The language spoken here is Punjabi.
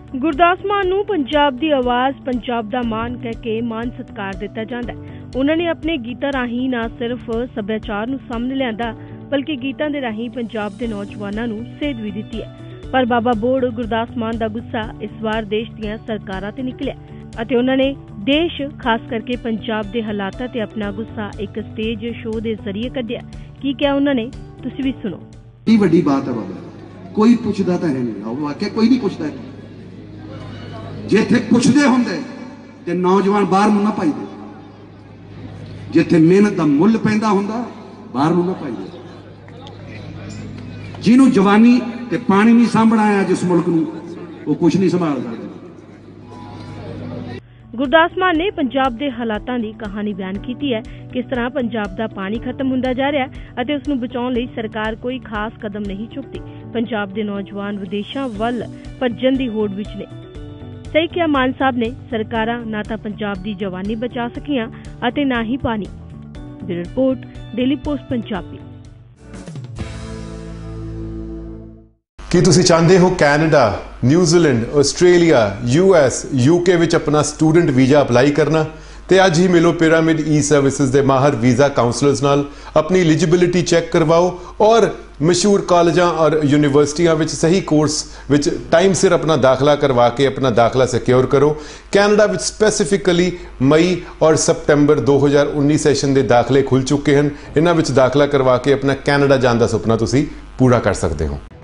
ਗੁਰਦਾਸ ਮਾਨ ਨੂੰ ਪੰਜਾਬ ਦੀ ਆਵਾਜ਼, ਪੰਜਾਬ ਦਾ ਮਾਣ ਕਹਿ ਕੇ ਮਾਨ ਸਤਿਕਾਰ ਦਿੱਤਾ ਜਾਂਦਾ ਹੈ। ਉਹਨਾਂ ਨੇ ਆਪਣੇ ਗੀਤਾਂ ਰਾਹੀਂ ਨਾ ਸਿਰਫ ਸੱਭਿਆਚਾਰ ਨੂੰ ਸਾਹਮਣੇ ਲਿਆਂਦਾ, ਬਲਕਿ ਗੀਤਾਂ ਦੇ ਰਾਹੀਂ ਪੰਜਾਬ ਦੇ ਨੌਜਵਾਨਾਂ ਨੂੰ ਸੇਧ ਵੀ ਦਿੱਤੀ ਹੈ। ਪਰ ਬਾਬਾ ਬੋੜ ਗੁਰਦਾਸ ਮਾਨ ਦਾ ਗੁੱਸਾ ਇਸ ਵਾਰ ਦੇਸ਼ ਦੀਆਂ ਸਰਕਾਰਾਂ ਤੇ ਨਿਕਲਿਆ ਅਤੇ ਉਹਨਾਂ ਨੇ ਦੇਸ਼, ਖਾਸ ਕਰਕੇ ਪੰਜਾਬ ਦੇ ਹਾਲਾਤਾਂ ਤੇ ਆਪਣਾ ਗੁੱਸਾ ਇੱਕ ਸਟੇਜ ਸ਼ੋਅ ਦੇ ਜ਼ਰੀਏ ਕੱਢਿਆ। ਕੀ ਕਿਹਾ ਉਹਨਾਂ ਨੇ, ਤੁਸੀਂ ਵੀ ਸੁਣੋ। ਇਹ ਵੱਡੀ ਬਾਤ ਹੈ ਬਾਬਾ, ਕੋਈ ਪੁੱਛਦਾ ਤਾਂ ਹੈ ਨਹੀਂ, ਵਾਕਿਆ ਕੋਈ ਨਹੀਂ ਪੁੱਛਦਾ। ਜਿੱਥੇ ਪੁੱਛਦੇ ਹੁੰਦੇ ਤੇ ਨੌਜਵਾਨ ਬਾਹਰ ਨੂੰ ਨਾ ਪਾਈਦੇ, ਜਿੱਥੇ ਮਿਹਨਤ ਦਾ ਮੁੱਲ ਪੈਂਦਾ ਹੁੰਦਾ ਬਾਹਰ ਨੂੰ ਨਾ ਪਾਈਦੇ। ਜਿਹਨੂੰ ਜਵਾਨੀ ਤੇ ਪਾਣੀ ਨਹੀਂ ਸਾਂਭਣਾ ਆਇਆ ਜਿਸ ਮੁਲਕ ਨੂੰ, ਉਹ ਕੁਝ ਨਹੀਂ ਸੰਭਾਲ ਸਕਦਾ। ਗੁਰਦਾਸ ਮਾਨ ਨੇ ਪੰਜਾਬ ਦੇ ਹਾਲਾਤਾਂ ਦੀ ਕਹਾਣੀ ਬਿਆਨ ਕੀਤੀ ਹੈ। ਕਿਸ ਤਰ੍ਹਾਂ ਪੰਜਾਬ ਦਾ ਪਾਣੀ ਖਤਮ ਹੁੰਦਾ ਜਾ ਰਿਹਾ ਹੈ ਅਤੇ ਉਸ ਨੂੰ ਬਚਾਉਣ ਲਈ ਸਰਕਾਰ ਕੋਈ ਖਾਸ ਕਦਮ ਨਹੀਂ ਚੁੱਕਦੀ। ਪੰਜਾਬ ਦੇ ਨੌਜਵਾਨ ਵਿਦੇਸ਼ਾਂ ਵੱਲ ਭੱਜਣ ਦੀ ਹੋੜ ਵਿੱਚ ਨੇ। ਸਹੀ ਕਿਹਾ ਮਾਨ ਸਾਹਿਬ ਨੇ, ਸਰਕਾਰਾਂ ਨਾ ਤਾਂ ਪੰਜਾਬ ਦੀ ਜਵਾਨੀ ਬਚਾ ਸਕੀਆਂ ਅਤੇ ਨਾ ਹੀ ਪਾਣੀ। Bureau report, Daily Post Punjabi. ਕੀ ਤੁਸੀਂ ਚਾਹੁੰਦੇ ਹੋ Canada, New Zealand, Australia, US, UK ਵਿੱਚ ਆਪਣਾ ਸਟੂਡੈਂਟ ਵੀਜ਼ਾ ਅਪਲਾਈ ਕਰਨਾ? ਤੇ ਅੱਜ ਹੀ ਮਿਲੋ ਪਿਰਾਮਿਡ ਈ ਸਰਵਿਸਿਜ਼ ਦੇ ਮਾਹਰ ਵੀਜ਼ਾ ਕਾਉਂਸਲਰਸ ਨਾਲ। ਆਪਣੀ ਐਲੀਜੀਬਿਲਿਟੀ ਚੈੱਕ ਕਰਵਾਓ ਔਰ ਮਸ਼ਹੂਰ ਕਾਲਜਾਂ ਔਰ ਯੂਨੀਵਰਸਿਟੀਆਂ ਵਿੱਚ ਸਹੀ ਕੋਰਸ ਵਿੱਚ ਟਾਈਮ ਸਿਰ ਆਪਣਾ ਦਾਖਲਾ ਕਰਵਾ ਕੇ ਆਪਣਾ ਦਾਖਲਾ ਸਿਕਿਉਰ ਕਰੋ। ਕੈਨੇਡਾ ਵਿੱਚ ਸਪੈਸੀਫਿਕਲੀ ਮਈ ਔਰ ਸਤੰਬਰ 2019 ਸੈਸ਼ਨ ਦੇ ਦਾਖਲੇ ਖੁੱਲ ਚੁੱਕੇ ਹਨ। ਇਹਨਾਂ ਵਿੱਚ ਦਾਖਲਾ ਕਰਵਾ ਕੇ ਆਪਣਾ ਕੈਨੇਡਾ ਜਾਣ ਦਾ ਸੁਪਨਾ ਤੁਸੀਂ ਪੂਰਾ ਕਰ ਸਕਦੇ ਹੋ।